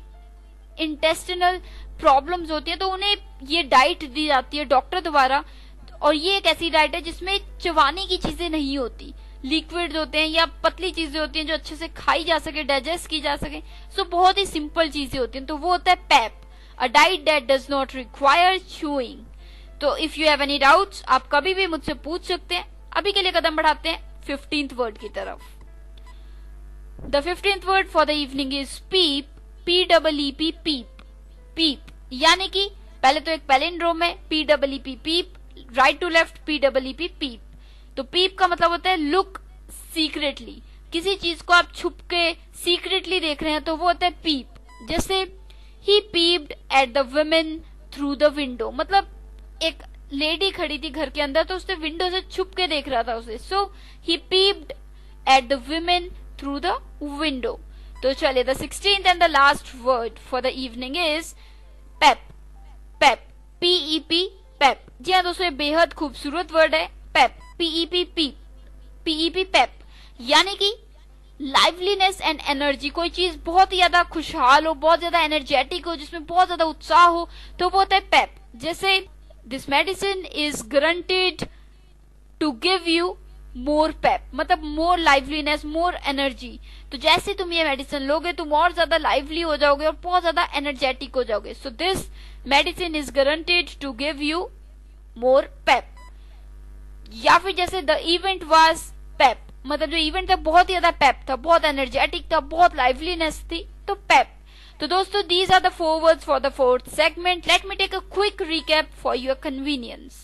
इंटेस्टिनल प्रॉब्लम्स होती है, तो उन्हें ये डाइट दी जाती है डॉक्टर द्वारा। और ये एक ऐसी डाइट है जिसमें चबाने की चीजें नहीं होती, लिक्विड होते हैं या पतली चीजें होती हैं जो अच्छे से खाई जा सके, डाइजेस्ट की जा सके। सो बहुत ही सिंपल चीजें होती हैं। तो वो होता है pap, a diet that does not require chewing. तो if you have any doubts, आप कभी भी मुझसे पूछ सकते हैं। अभी के लिए कदम बढ़ाते हैं फिफ्टींथ वर्ड की तरफ। The fifteenth word for the evening is peep, P double E P, peep, peep, यानी कि पहले तो एक पैलिंड्रोम है P double E P, peep, right to left P double E P, peep. तो peep का मतलब होता है लुक सीक्रेटली, किसी चीज को आप छुप के सीक्रेटली देख रहे हैं तो वो होता है peep. जैसे he peeped at the women through the window, मतलब एक लेडी खड़ी थी घर के अंदर तो उसने विंडो से छुप के देख रहा था उसे. सो he peeped at the women through the window. तो चलिए the sixteenth and the last word for the evening is pep, pep, P E P, pep. जी हाँ दोस्तों, ये बेहद खूबसूरत वर्ड है pep, P E P, peep, P E P, pep, यानी कि लाइवलीनेस एंड एनर्जी. कोई चीज बहुत ही ज्यादा खुशहाल हो, बहुत ज्यादा एनर्जेटिक हो, जिसमें बहुत ज्यादा उत्साह हो तो वो होता है पेप. जैसे this medicine is guaranteed to give you more pep, मतलब मोर लाइवलीनेस, मोर एनर्जी. तो जैसे तुम ये मेडिसिन लोगे तुम और ज्यादा लाइवली हो जाओगे और बहुत ज्यादा एनर्जेटिक हो जाओगे. So this medicine is guaranteed to give you more pep. या फिर जैसे द इवेंट वाज पेप, मतलब जो इवेंट था बहुत ही ज्यादा पेप था, बहुत एनर्जेटिक था, बहुत लाइवलीनेस थी, तो पेप. तो दोस्तों these are the four words for the fourth segment. Let me take a quick recap for your convenience.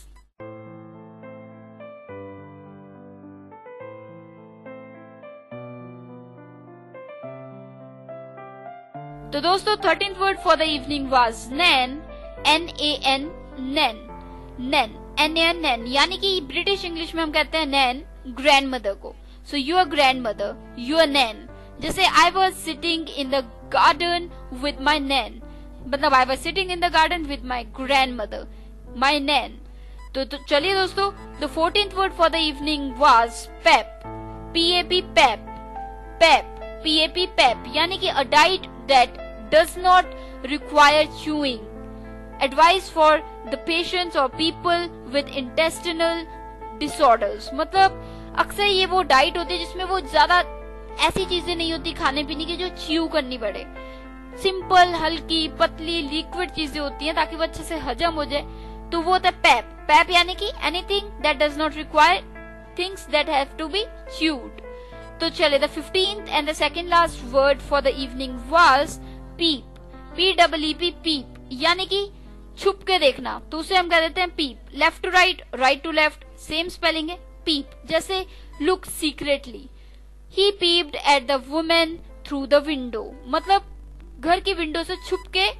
तो दोस्तों thirteenth word for the evening was nan, N A N, nan, nan, N A N, nan, यानी कि British English में हम कहते हैं नैन grandmother को. So your grandmother, your nan. जैसे I was sitting in the garden with my nan, मतलब I was sitting in the garden with my grandmother, my nan. तो, तो चलिए दोस्तों, the fourteenth word for the evening was pep, P A P, pep, pep, P A P, pep, यानी कि a diet that does not require chewing. Advice for the patients or people with intestinal disorders. मतलब अक्सर ये वो diet होती है जिसमें वो ज्यादा ऐसी चीजें नहीं होती खाने पीने की जो च्यू करनी पड़े. सिंपल, हल्की, पतली, लिक्विड चीजें होती हैं ताकि वो अच्छे से हजम हो जाए. तो वो होता है पेप. पेप यानी कि anything that does not require things that have to be chewed. तो चले the fifteenth and the second last word for the evening was peep, P double E P, peep, यानी कि छुप के देखना. तो उसे हम कह देते हैं peep. Left to right, right to left, same spelling है पीप. जैसे look secretly, he peeped at the women through the window, मतलब घर की विंडो से छुप के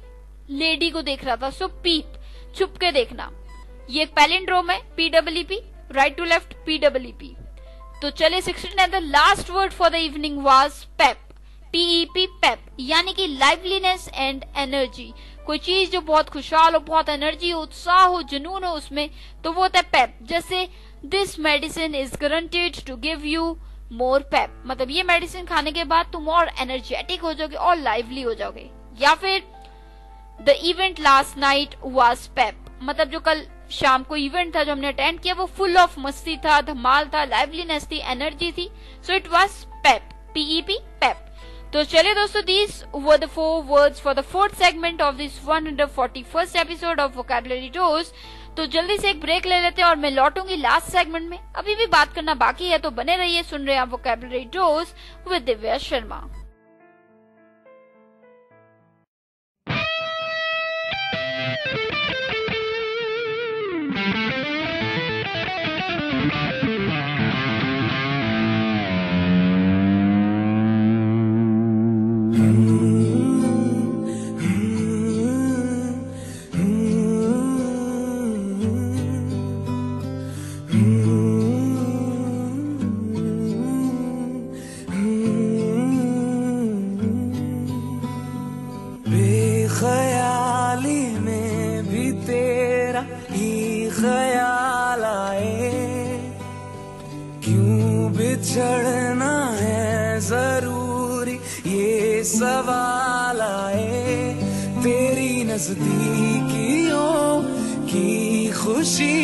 लेडी को देख रहा था. सो पीप, छुप के देखना. ये एक पैलिंड्रोम है, P double E P, right to left, P double E P. तो चले sixteen and the last word for the evening was pep, P E P, pep, यानी कि लाइवलीनेस एंड एनर्जी. कोई चीज जो बहुत खुशहाल हो, बहुत एनर्जी हो, उत्साह हो, जुनून हो उसमें, तो वो होता है पेप. जैसे this medicine is guaranteed to give you more pep, मतलब ये मेडिसिन खाने के बाद तुम और एनर्जेटिक हो जाओगे और लाइवली हो जाओगे. या फिर the event last night was pep, मतलब जो कल शाम को इवेंट था जो हमने अटेंड किया वो फुल ऑफ मस्ती था, धमाल था, लाइवलीनेस थी, एनर्जी थी. So it was pep, P E P, pep. तो चलिए दोस्तों, these were the four words for the fourth segment of this one hundred forty first episode of vocabulary dose. तो जल्दी से एक ब्रेक ले लेते हैं और मैं लौटूंगी लास्ट सेगमेंट में. अभी भी बात करना बाकी है तो बने रहिए, सुन रहे हैं आप vocabulary dose with Divya Sharma. बेख्याली में भी तेरा ही ख्याल आए, क्यों बिछड़ना है जरूरी ये सवाल आए. तेरी नजदीकियों की खुशी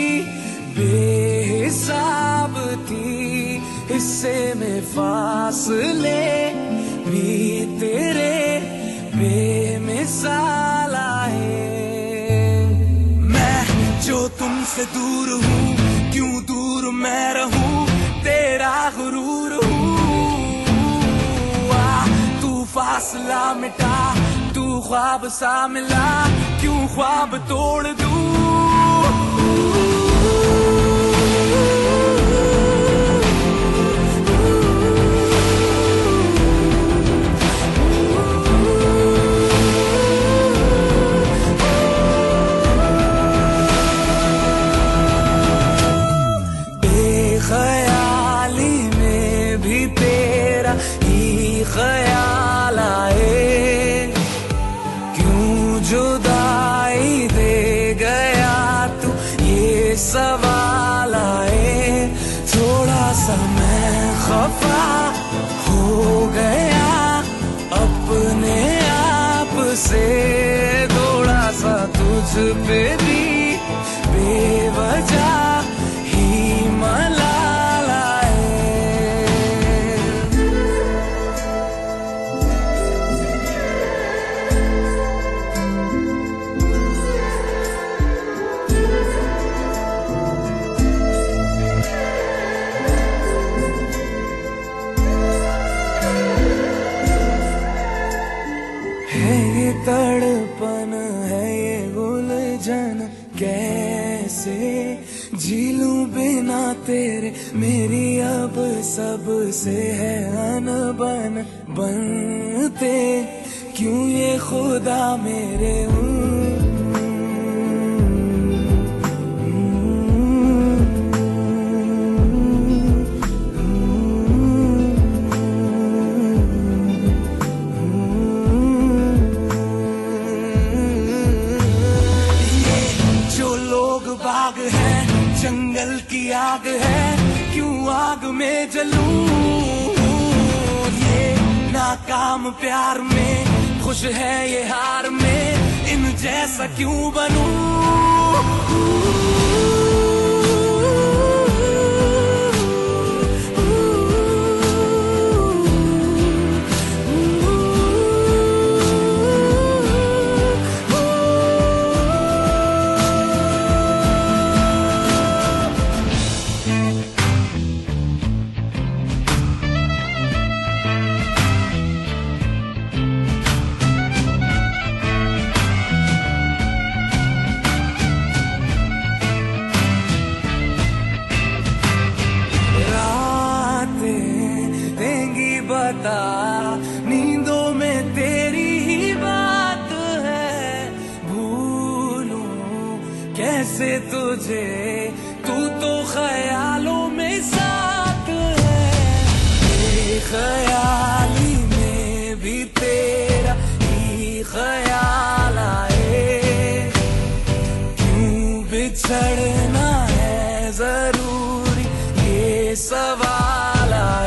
बेहिसाब थी, हिस्से में फासले भी तेरे बेमिसाल आए. मैं जो तुमसे दूर हूँ, क्यों दूर मैं रहूँ, तेरा गुरूर हूँ. फासला मिटा, तू ख्वाब सा मिला, क्यों ख्वाब तोड़ दूं। बेख्याली में भी तेरा ही ख्याल आए, क्यों जुदाई दे गया तू, ये सवाल आए। थोड़ा सा मैं खफा हो गया अपने आप से, थोड़ा सा तुझ पे भी बेवजह ही मलाल आए। है ये तड़पन, है ये उलझन, कैसे जी लूं बिना तेरे, मेरी अब सब से है अनबन। बनते क्यों ये खुदा मेरे बाग है, जंगल की आग है, क्यों आग में जलूं। ये नाकाम प्यार में खुश है ये हार में, इन जैसा क्यों बनूं। नींदों में तेरी ही बात है, भूलूं कैसे तुझे, तू तो ख्यालों में साथ है। बेख्याली में भी तेरा ही ख्याल आए, क्यों बिछड़ना है जरूरी, ये सवाल आए।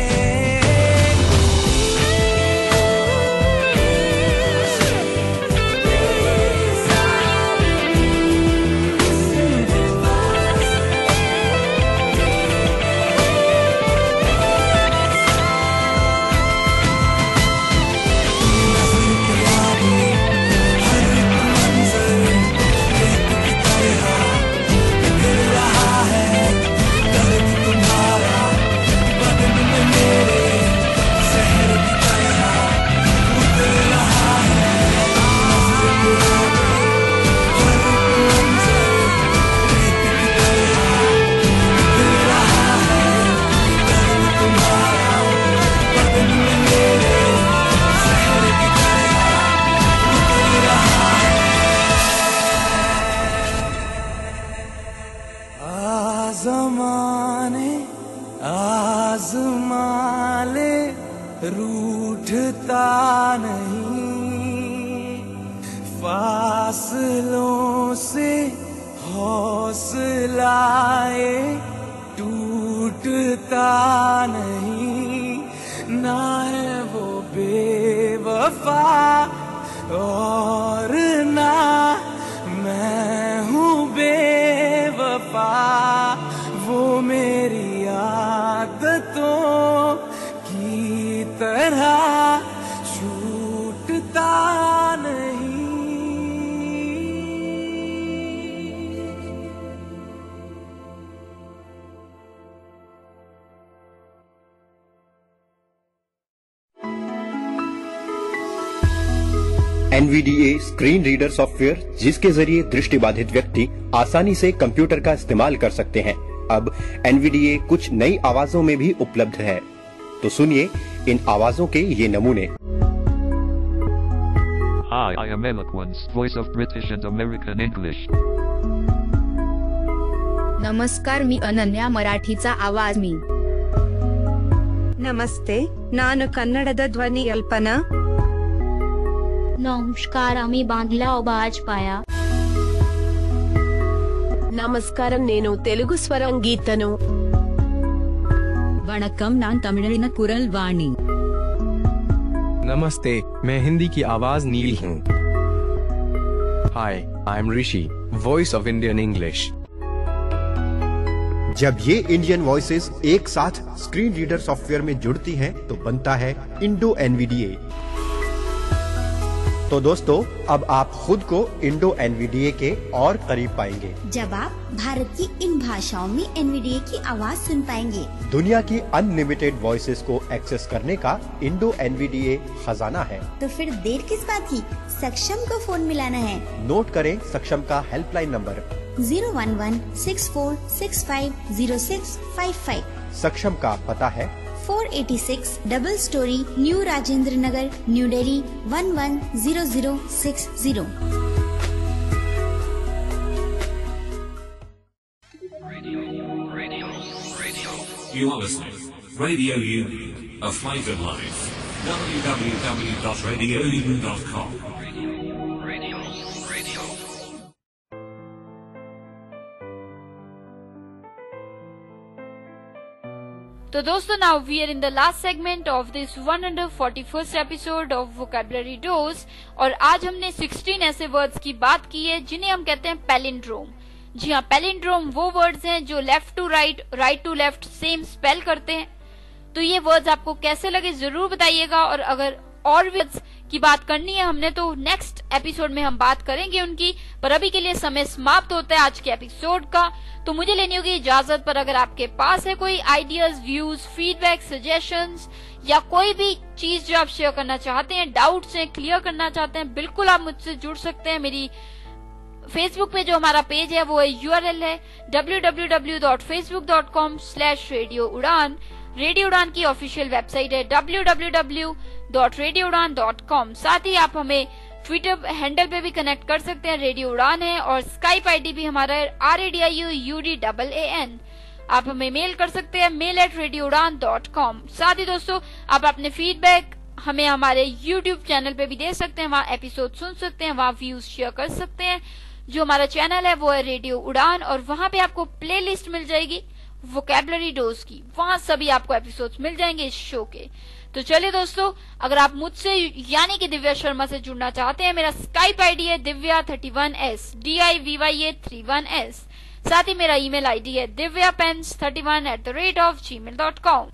ज़माने आज़मा ले, रूठता नहीं, फासलों से हौसलाए टूटता नहीं, ना है वो बेवफा और ना मैं हूँ बेवफा। वो मेरी आदतों की तरह छूटता नहीं। N V D A screen reader software, जिसके जरिए दृष्टिबाधित व्यक्ति आसानी से कंप्यूटर का इस्तेमाल कर सकते हैं। अब एन वी डी ए कुछ नई आवाजों में भी उपलब्ध है, तो सुनिए इन आवाजों के ये नमूने। Hi, I am Eloquence, voice of British and American English. नमस्कार, मी अनन्या, मराठीचा आवाज मी. ನಮಸ್ತೆ, ನಾನು ಕನ್ನಡದ ಧ್ವನಿ ಅಲ್ಪನಾ. नमस्कार, आम्ही बांधला आवाज पाया. నమస్కారం, నేను తెలుగు స్వరం గీతను. वणक्कम, नान तमिळिन कुरल वाणी. नमस्ते, मैं हिंदी की आवाज नील हूँ. Hi, I am Rishi, voice of Indian English. जब ये इंडियन वॉइसेस एक साथ स्क्रीन रीडर सॉफ्टवेयर में जुड़ती हैं, तो बनता है Indo N V D A. तो दोस्तों, अब आप खुद को Indo N V D A के और करीब पाएंगे जब आप भारत की इन भाषाओं में एन वी डी ए की आवाज सुन पाएंगे। दुनिया की अनलिमिटेड वॉइसेस को एक्सेस करने का Indo N V D A खजाना है। तो फिर देर किस बात की, सक्षम को फोन मिलाना है। नोट करें सक्षम का helpline number zero one one six four six five zero six five five. Saksham का पता है four eighty six double storey, new Rajendra Nagar, new Delhi one one zero zero six zero. You are listening. Radio U, a flavored life. w w w dot radio u dot com. तो दोस्तों, now we are in the last segment of this one hundred forty first episode of vocabulary dose, और आज हमने सोलह ऐसे words की बात की है जिन्हें हम कहते हैं पैलिंड्रोम। जी हाँ, पैलिंड्रोम वो वर्ड्स हैं जो left to right, right to left same spell करते हैं। तो ये वर्ड्स आपको कैसे लगे जरूर बताइएगा, और अगर और वर्ड्स की बात करनी है हमने तो नेक्स्ट एपिसोड में हम बात करेंगे उनकी। पर अभी के लिए समय समाप्त होता है आज के एपिसोड का, तो मुझे लेनी होगी इजाजत। पर अगर आपके पास है कोई आइडियाज, व्यूज, फीडबैक, सजेशंस या कोई भी चीज जो आप शेयर करना चाहते हैं, डाउट्स हैं, क्लियर करना चाहते हैं, बिल्कुल आप मुझसे जुड़ सकते हैं। मेरी फेसबुक पे जो हमारा पेज है वो है यूआरएल है W W W dot Facebook dot com slash radio Udaan. Radio Udaan की ऑफिशियल वेबसाइट है W W W dot radio Udaan dot com. साथ ही आप हमें ट्विटर हैंडल पे भी कनेक्ट कर सकते हैं, रेडियो उड़ान है, और स्काइप आईडी भी हमारा है R A D I U U D double A N. आप हमें मेल कर सकते हैं mail at radio Udaan dot com. साथ ही दोस्तों, आप अपने फीडबैक हमें हमारे यूट्यूब चैनल पे भी दे सकते हैं, वहाँ एपिसोड सुन सकते हैं, वहाँ व्यूज शेयर कर सकते हैं। जो हमारा चैनल है वो है रेडियो उड़ान, और वहाँ पे आपको प्ले लिस्ट मिल जाएगी वोकैबुलरी डोज की, वहाँ सभी आपको एपिसोड्स मिल जाएंगे इस शो के। तो चलिए दोस्तों, अगर आप मुझसे यानी कि दिव्या शर्मा से जुड़ना चाहते हैं, मेरा स्काइप आईडी है Divya thirty one S, D I V Y A three one S. साथ ही मेरा ईमेल आईडी है Divya pens thirty one at the rate of Gmail dot com,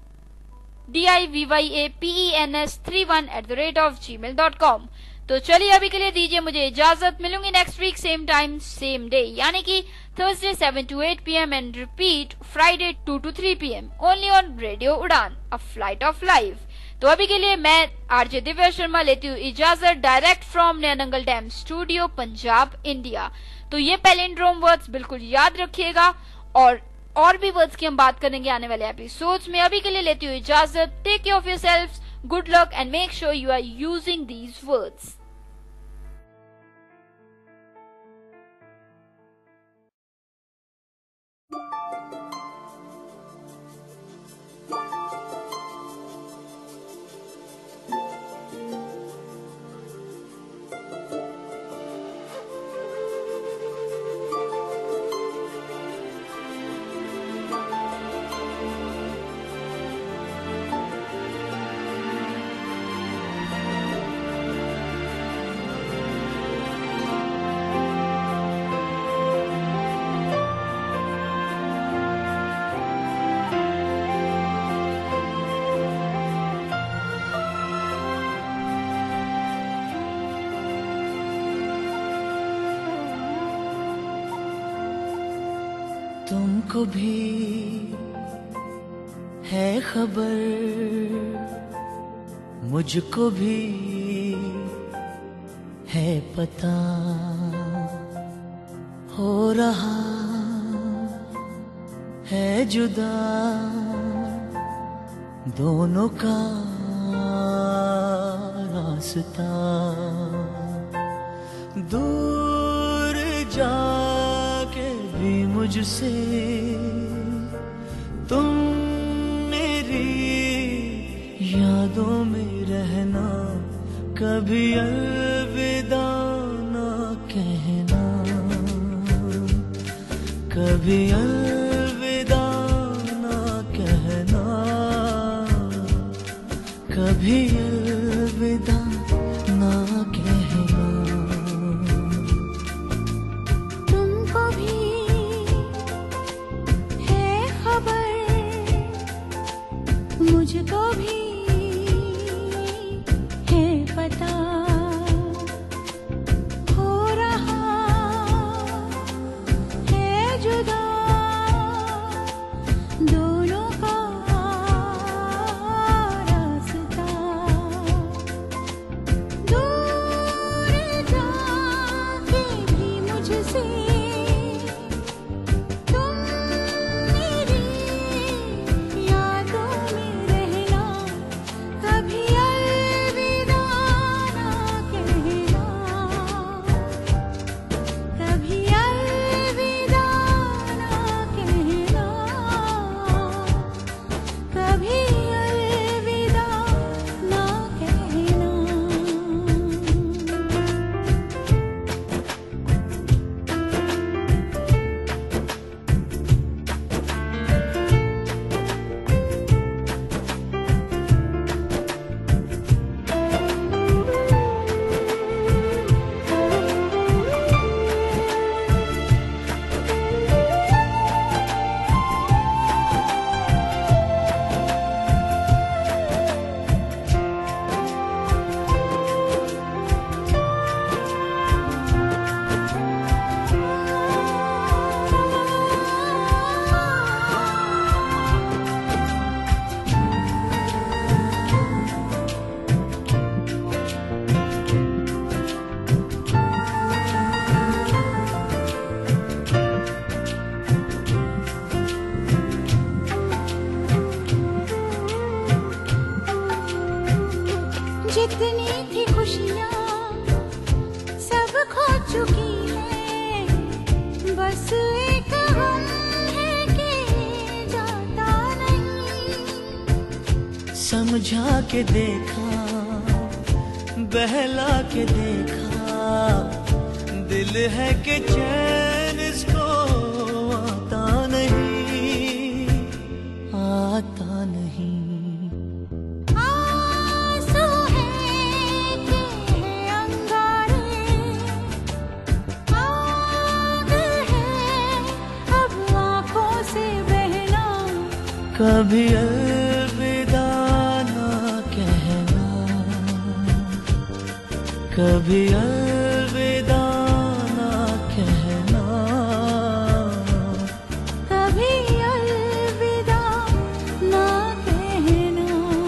D I V Y A P E N S three one at the rate of Gmail dot com. तो चलिए अभी के लिए दीजिए मुझे इजाजत, मिलूंगी next week same time same day, यानी कि Thursday seven to eight P M and repeat Friday two to three P M only on radio Udaan, a flight of life. तो अभी के लिए मैं आरजे दिव्या शर्मा लेती हूँ इजाजत direct from Naya Nangal dam studio, Punjab, India. तो ये पैलिंड्रोम वर्ड्स बिल्कुल याद रखिएगा, और और भी वर्ड्स की हम बात करेंगे आने वाले एपिसोड्स में। अभी के लिए लेती हूँ इजाजत, take care of yourselves, good luck and make sure you are using these words. तुमको भी है खबर, मुझको भी है पता, हो रहा है जुदा दोनों का रास्ता। दूर जाके भी मुझसे तुम मेरी यादों में रहना, कभी अलविदा ना कहना, कभी अलविदा ना कहना, कभी अलविदा ना कहना। तुमको भी है खबर, मुझको भी है पता, हो रहा है जुदा दोनों का रास्ता। दूर जाके भी मुझसे तुम मेरी यादों में रहना, कभी अलविदा ना कहना, कभी अलविदा ना कहना, कभी अलविदा ना कहना। जितनी थी खुशियाँ सब खो चुकी है, बस एक गम है कि जाता नहीं। समझा के देखा, बहला के देखा, दिल है कि चैन इसको आता नहीं, आता नहीं। आंसू है कि है अंगारे, आग है अब आँखों से बहना, कभी अलविदा ना कहना, कभी अलविदा ना कहना, कभी अलविदा ना कहना।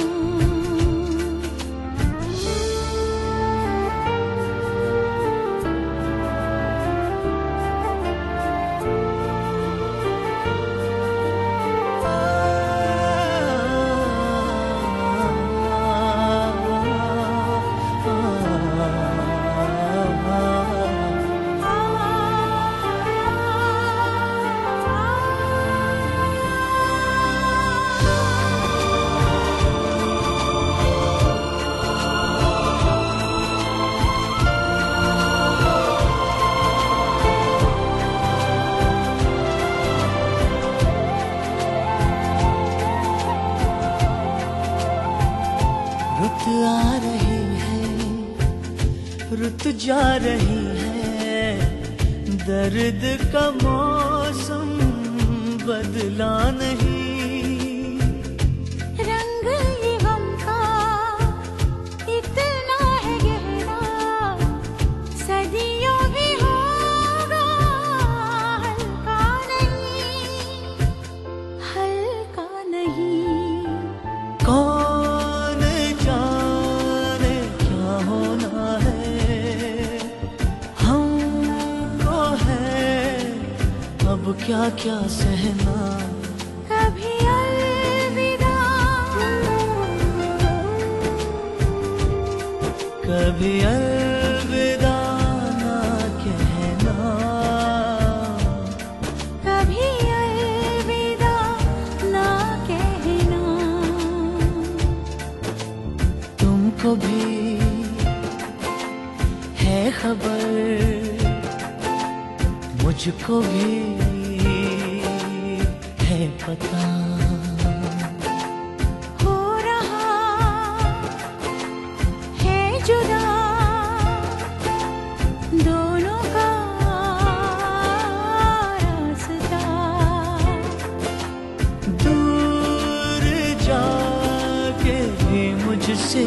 रुत आ रही है, रुत जा रही है, दर्द का मौसम बदला नहीं। रंग ये गम का इतना है गहरा, सदियों भी होगा हल्का नहीं, हल्का नहीं। कौन जाने क्या होना है, क्या क्या सहना। कभी अलविदा, कभी अलविदा ना कहना, कभी अलविदा ना कहना। तुमको भी है खबर, मुझको भी है पता। हो रहा है जुदा दोनों का रास्ता। दूर जाके भी मुझसे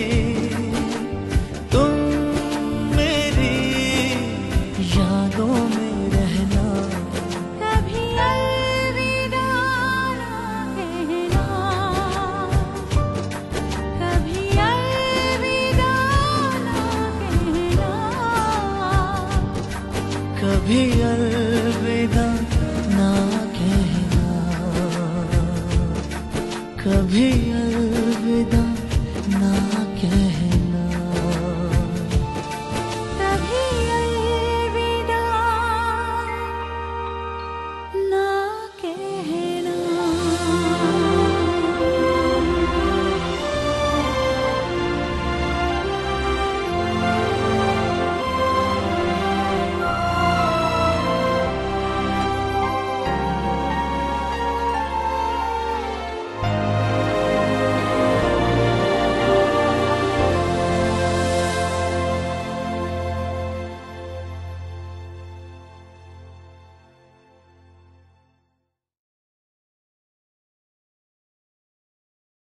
तुम मेरी यादों में रहना। कभी अलविदा ना कहना, कभी अलविदा ना कहना, कभी अलविदा ना कहना, कभी अलविदा ना कहना।